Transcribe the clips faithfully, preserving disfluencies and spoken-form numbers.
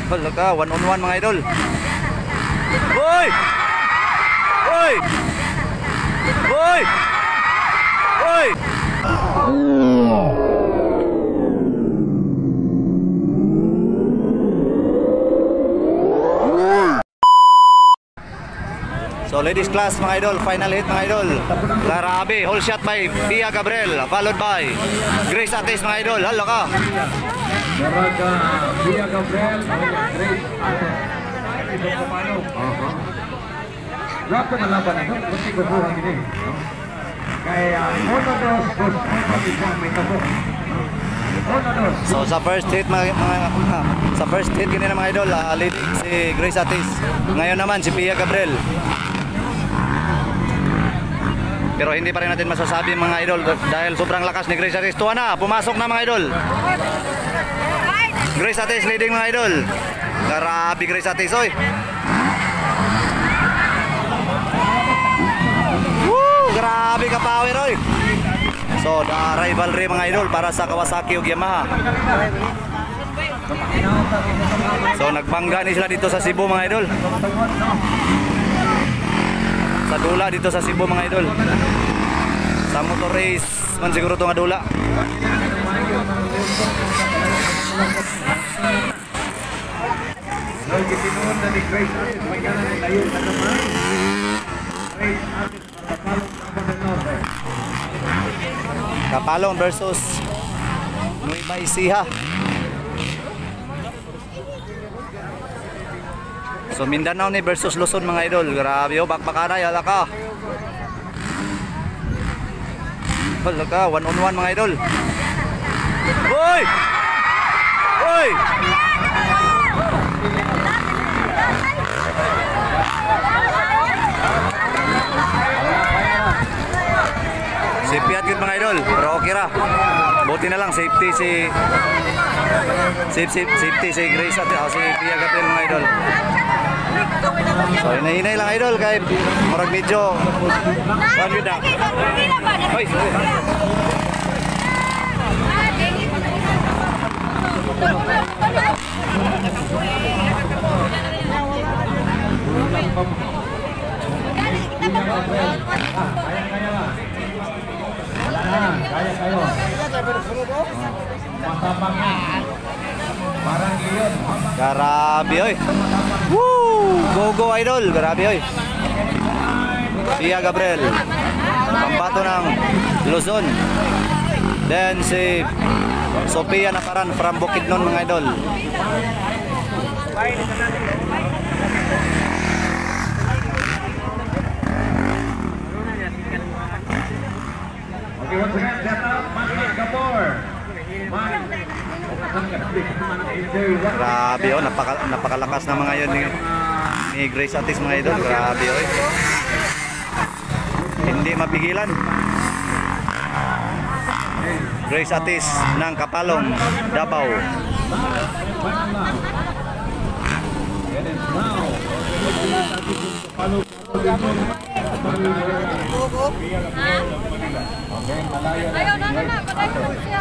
Hala ka, one on one mga idol. Hoy! Hoy! Hoy! Hoy! So ladies class mga idol, final hit mga idol. Grabe, whole shot by Pia Gabriel, followed by Grace Atis mga idol. Hala ka. Maraga Pia Gabriel, Grace Atis. Ito po paano? Aha. Rapo na laban ito, kasi gubuhan ini. Kaya Mono dos, dos, may tabo. So sa first hit mga, mga sa first hit kanina mga idol, uh, lead si Grace Atis. Ngayon naman si Pia Gabriel. Pero hindi pa rin natin masasabi mga idol dahil sobrang lakas ni Grace Atis. Tuwa na, pumasok na mga idol. Grace Atis leading mga idol. Grabe Grace Atis, oy. Woo, grabe ka power, oy. So, the rivalry mga idol para sa Kawasaki ug Yamaha. So, nagbangga ni sila dito sa Cebu mga idol. Sa dula dito sa Cebu mga idol. Sa motor race man siguro ito nga dula. Kapalong versus Nueva Ecija. So Mindanao ni versus Luzon mga idol. Grabe oh, bakbakaray, hala ka. Hala ka, one on one mga idol. Hoy! Hoy! Safety at good mga idol, pero okay ra. Buti na lang safety si safe, safe, safety si Grace at oh, si Pia Gabriel mga idol. So hinahinay lang idol kay murag medyo one good na. Hoy! Kaya kayo. Matapang na. Parang iyon. Grabe oy. Woo! Go go idol. Grabe oy. Pia Gabriel. Pambato ng Luzon. Then si Sophia Naparan from Bukidnon mga idol. Okay, once again, set up, Manny Gabor. Grabe oh, napaka, napakalakas na mga yun ni, ni Grace Atis mga idol. Grabe oh. Hindi mapigilan. Grace Atis ng Kapalong, Davao. Ayaw na na na, patay ko siya.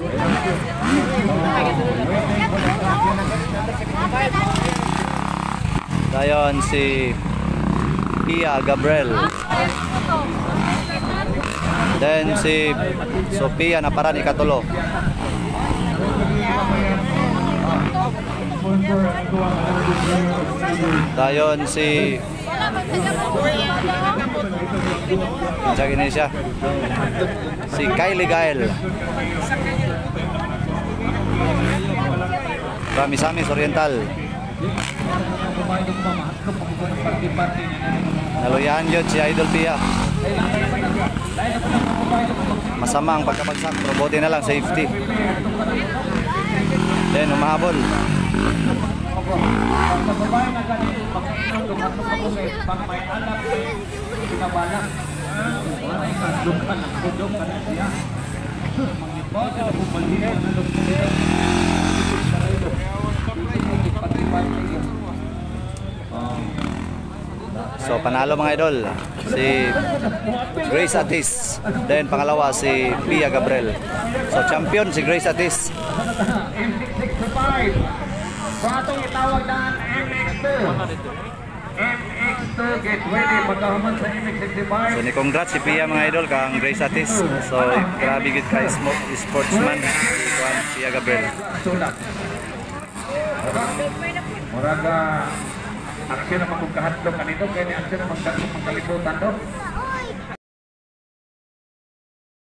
Dayon si Pia Gabriel. Then si Sophia Naparan ikatulo. Dayon si Jagi na siya. Si Kylie Gael. Ramisamis Oriental. Naluyan yun si Idol Pia. Masama ang pagkabagsak, pero buti na lang safety. Then umahabol. So panalo mga idol si Grace Atis, then pangalawa si Pia Gabriel. So champion si Grace Atis. So atong itawag na M X two. M X two get ready pagkahuman sa M X sixty-five. So ni congrats si Pia mga idol kang Grace Atis. So grabe gid ka smoke sportsman si Juan Pia Gabriel. Sulat. Muraga aksyon na magkahatlong kanito kaya ni aksyon na magkalibutan do.